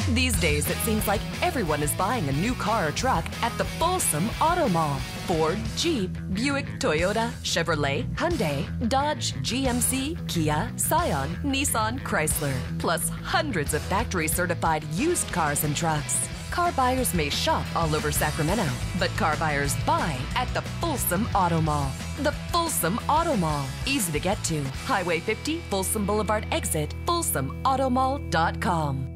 These days, it seems like everyone is buying a new car or truck at the Folsom Automall. Ford, Jeep, Buick, Toyota, Chevrolet, Hyundai, Dodge, GMC, Kia, Scion, Nissan, Chrysler, plus hundreds of factory-certified used cars and trucks. Car buyers may shop all over Sacramento, but car buyers buy at the Folsom Automall. The Folsom Automall. Easy to get to. Highway 50, Folsom Boulevard exit, folsomautomall.com.